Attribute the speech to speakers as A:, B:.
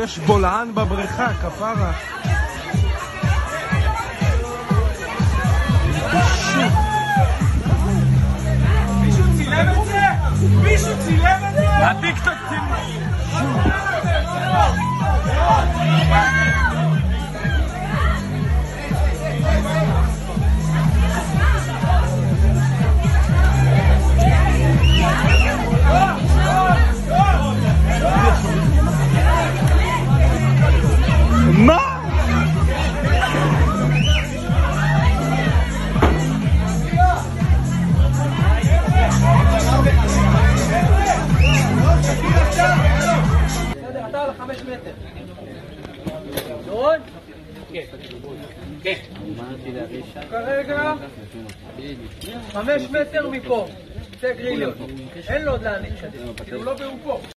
A: יש בולען בבריכה, כפרה.
B: מישהו צילם את זה? מישהו צילם את זה?
A: הטיקטוק צילם. מה?
B: אתה על 5 מטר. דורון? כן. כן. כרגע 5 מטר מפה. זה גריליות. אין לו עוד לאן להתקדם. הוא לא פה.